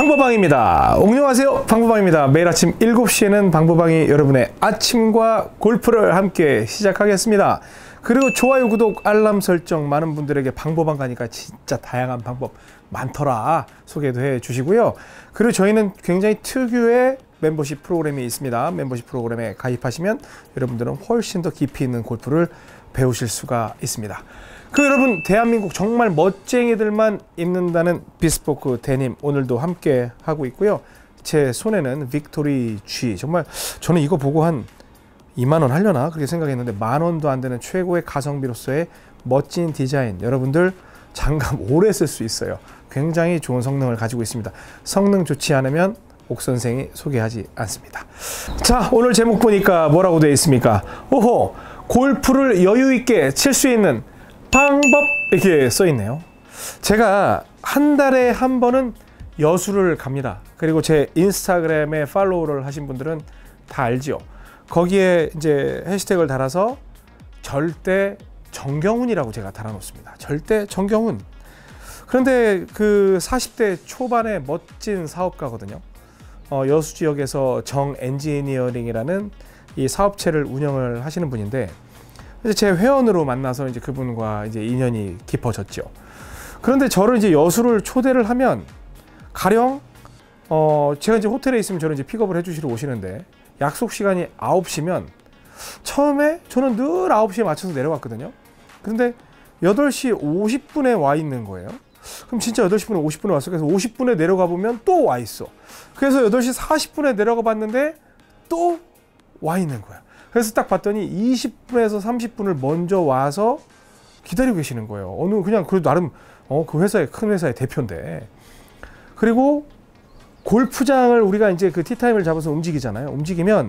방보방입니다. 안녕하세요, 방보방입니다. 매일 아침 7시에는 방보방이 여러분의 아침과 골프를 함께 시작하겠습니다. 그리고 좋아요, 구독, 알람 설정, 많은 분들에게 방보방 가니까 진짜 다양한 방법 많더라 소개도 해 주시고요. 그리고 저희는 굉장히 특유의 멤버십 프로그램이 있습니다. 멤버십 프로그램에 가입하시면 여러분들은 훨씬 더 깊이 있는 골프를 배우실 수가 있습니다. 여러분, 대한민국 정말 멋쟁이들만 입는다는 비스포크 데님 오늘도 함께 하고 있고요. 제 손에는 빅토리 G, 정말 저는 이거 보고 한 2만원 하려나 그렇게 생각했는데 만원도 안 되는 최고의 가성비로서의 멋진 디자인, 여러분들 장갑 오래 쓸 수 있어요. 굉장히 좋은 성능을 가지고 있습니다. 성능 좋지 않으면 옥선생이 소개하지 않습니다. 자, 오늘 제목 보니까 뭐라고 되어 있습니까? 오호, 골프를 여유 있게 칠 수 있는 방법, 이렇게 써 있네요. 제가 한 달에 한 번은 여수를 갑니다. 그리고 제 인스타그램에 팔로우를 하신 분들은 다 알지요. 거기에 이제 해시태그를 달아서 절대 정경훈이라고 제가 달아놓습니다. 절대 정경훈. 그런데 그 40대 초반의 멋진 사업가거든요. 여수 지역에서 정 엔지니어링이라는 이 사업체를 운영을 하시는 분인데, 제 회원으로 만나서 이제 그분과 이제 인연이 깊어졌죠. 그런데 저를 이제 여수를 초대를 하면 가령 제가 이제 호텔에 있으면 저를 이제 픽업을 해주시러 오시는데, 약속 시간이 9시면 처음에 저는 늘 9시에 맞춰서 내려갔거든요. 그런데 8시 50분에 와 있는 거예요. 그럼 진짜 8시 50분에 왔어. 그래서 50분에 내려가 보면 또 와 있어. 그래서 8시 40분에 내려가 봤는데 또 와 있는 거야. 그래서 딱 봤더니 20분에서 30분을 먼저 와서 기다리고 계시는 거예요. 그냥 그래도 나름 그 회사의, 큰 회사의 대표인데. 그리고 골프장을 우리가 이제 그 티타임을 잡아서 움직이잖아요. 움직이면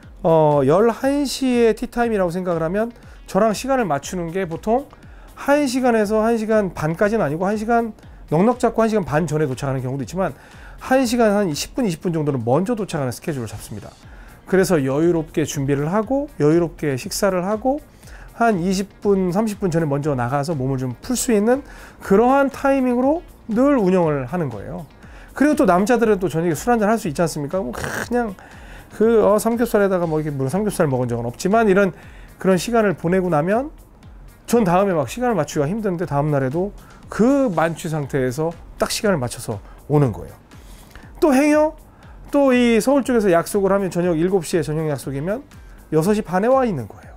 11시에 티타임이라고 생각을 하면 저랑 시간을 맞추는 게 보통 1시간에서 1시간 반까지는 아니고 1시간 넉넉 잡고 1시간 반 전에 도착하는 경우도 있지만 1시간 한 10분, 20분 정도는 먼저 도착하는 스케줄을 잡습니다. 그래서 여유롭게 준비를 하고 여유롭게 식사를 하고 한 20분, 30분 전에 먼저 나가서 몸을 좀 풀 수 있는 그러한 타이밍으로 늘 운영을 하는 거예요. 그리고 또 남자들은 또 저녁에 술 한잔 할 수 있지 않습니까? 그냥 삼겹살에다가 이렇게 물론 삼겹살 먹은 적은 없지만 그런 시간을 보내고 나면 전 다음에 막 시간을 맞추기가 힘든데 다음 날에도 그 만취 상태에서 딱 시간을 맞춰서 오는 거예요. 또 행여 또 이 서울 쪽에서 약속을 하면 저녁 7시에 저녁 약속이면 6시 반에 와 있는 거예요.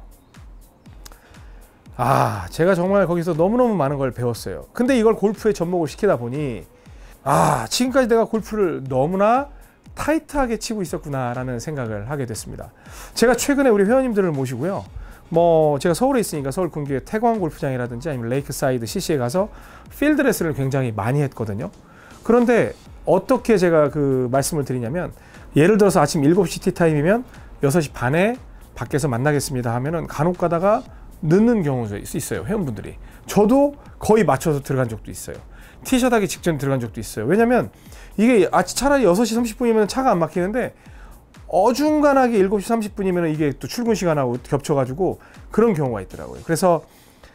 제가 정말 거기서 너무너무 많은 걸 배웠어요. 근데 이걸 골프에 접목을 시키다 보니 지금까지 내가 골프를 너무나 타이트하게 치고 있었구나 라는 생각을 하게 됐습니다. 제가 최근에 우리 회원님들을 모시고요, 제가 서울에 있으니까 서울 근교의 태광 골프장이라든지 아니면 레이크사이드 CC에 가서 필드 레슨을 굉장히 많이 했거든요. 그런데 어떻게 제가 그 말씀을 드리냐면, 예를 들어서 아침 7시 티타임이면 6시 반에 밖에서 만나겠습니다 하면은 간혹 가다가 늦는 경우도 있어요, 회원분들이. 저도 거의 맞춰서 들어간 적도 있어요. 티샷 하기 직전 들어간 적도 있어요. 왜냐면 이게 차라리 6시 30분이면 차가 안 막히는데 어중간하게 7시 30분이면 이게 또 출근 시간하고 겹쳐가지고 그런 경우가 있더라고요. 그래서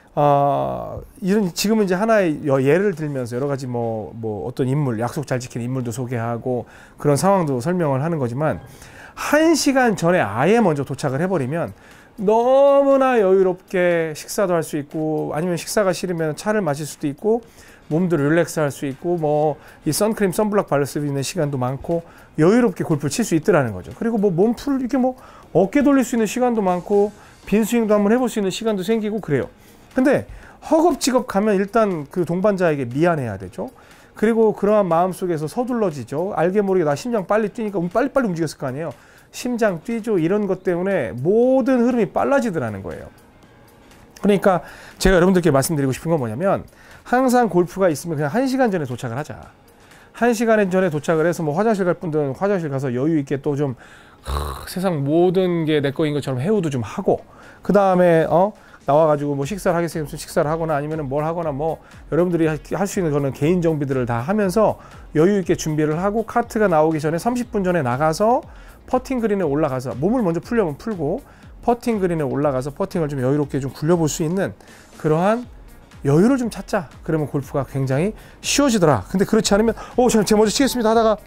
지금은 이제 하나의 예를 들면서 여러 가지 어떤 인물, 약속 잘 지키는 인물도 소개하고 그런 상황도 설명을 하는 거지만, 1시간 전에 아예 먼저 도착을 해버리면 너무나 여유롭게 식사도 할 수 있고, 아니면 식사가 싫으면 차를 마실 수도 있고, 몸도 릴렉스 할 수 있고, 이 선크림, 선블럭 바를 수 있는 시간도 많고, 여유롭게 골프를 칠 수 있더라는 거죠. 그리고 몸풀 이렇게 어깨 돌릴 수 있는 시간도 많고, 빈 스윙도 한번 해볼 수 있는 시간도 생기고 그래요. 근데 허겁지겁 가면 일단 그 동반자에게 미안해야 되죠. 그리고 그러한 마음 속에서 서둘러지죠. 알게 모르게 나 심장 빨리 뛰니까 빨리빨리 움직였을 거 아니에요. 심장 뛰죠. 이런 것 때문에 모든 흐름이 빨라지더라는 거예요. 그러니까 제가 여러분들께 말씀드리고 싶은 건 뭐냐면, 항상 골프가 있으면 그냥 1시간 전에 도착을 하자. 1시간 전에 도착을 해서 화장실 갈 분들은 화장실 가서 여유 있게 또 좀 세상 모든 게 내 거인 것처럼 해우도 좀 하고, 그 다음에 나와가지고 식사를 하겠으면 식사를 하거나 아니면 뭘 하거나 여러분들이 할 수 있는 그런 개인 정비들을 다 하면서 여유 있게 준비를 하고, 카트가 나오기 전에 30분 전에 나가서 퍼팅 그린에 올라가서 몸을 먼저 풀려면 풀고 퍼팅 그린에 올라가서 퍼팅을 좀 여유롭게 좀 굴려볼 수 있는 그러한 여유를 좀 찾자. 그러면 골프가 굉장히 쉬워지더라. 근데 그렇지 않으면 제가 먼저 치겠습니다 하다가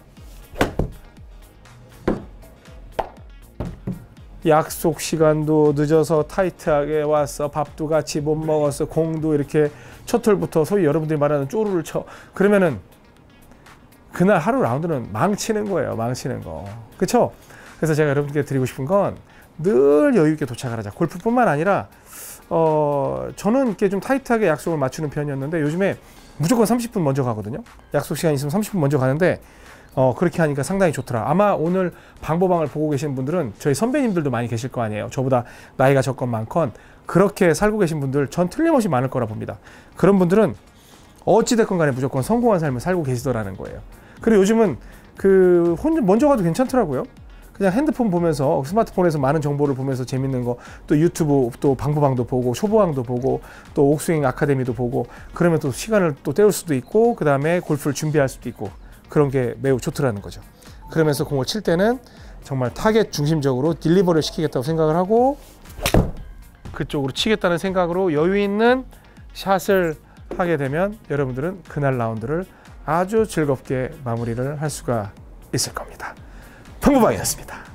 약속 시간도 늦어서 타이트하게 왔어. 밥도 같이 못 먹었어. 공도 이렇게 첫 홀부터 소위 여러분들이 말하는 쪼르를 쳐. 그러면은 그날 하루 라운드는 망치는 거예요. 망치는 거. 그렇죠? 그래서 제가 여러분들께 드리고 싶은 건 늘 여유 있게 도착을 하자. 골프뿐만 아니라 저는 이렇게 좀 타이트하게 약속을 맞추는 편이었는데 요즘에 무조건 30분 먼저 가거든요. 약속 시간 있으면 30분 먼저 가는데 그렇게 하니까 상당히 좋더라. 아마 오늘 방보방을 보고 계신 분들은 저희 선배님들도 많이 계실 거 아니에요. 저보다 나이가 적건 많건 그렇게 살고 계신 분들 전 틀림없이 많을 거라 봅니다. 그런 분들은 어찌됐건 간에 무조건 성공한 삶을 살고 계시더라는 거예요. 그리고 요즘은 먼저 가도 괜찮더라고요. 그냥 핸드폰 보면서 스마트폰에서 많은 정보를 보면서 재밌는 거, 또 유튜브 또 방보방도 보고 초보왕도 보고 또 옥스윙 아카데미도 보고 그러면 또 시간을 또 때울 수도 있고 그 다음에 골프를 준비할 수도 있고 그런 게 매우 좋더라는 거죠. 그러면서 공을 칠 때는 정말 타겟 중심적으로 딜리버를 시키겠다고 생각을 하고 그쪽으로 치겠다는 생각으로 여유 있는 샷을 하게 되면 여러분들은 그날 라운드를 아주 즐겁게 마무리를 할 수가 있을 겁니다. 방보방이었습니다.